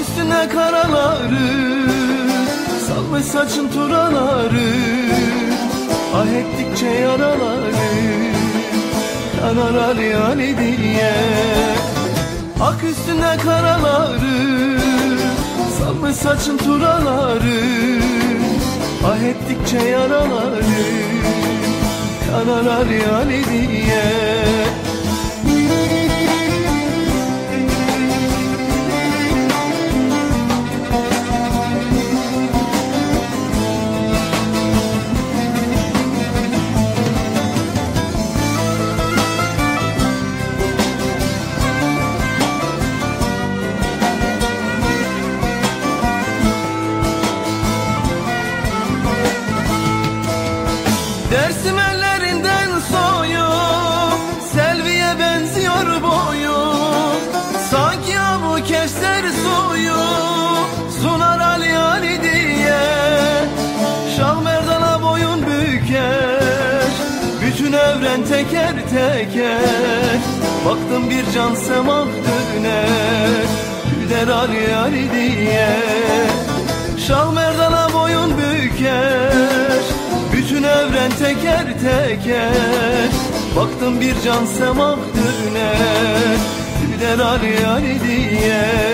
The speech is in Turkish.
üstüne karaları, salmış saçın turaları. Ah ettikçe yaraları kanarar yani diye. Ak üstüne karaları, salmış saçın turaları. Ah ettikçe yaraları kanarar yani diye. Dersim ellerinden soyup Selviye benziyor boyu. Sanki bu kevser suyu sunar Ali Ali diye. Şah merdana boyun büker, bütün evren teker teker. Baktım bir can semah döner, güler Ali Ali diye. Şah merdana boyun büker, bütün evren teker teker. Baktım bir can semah döner, güler Ali Ali diye.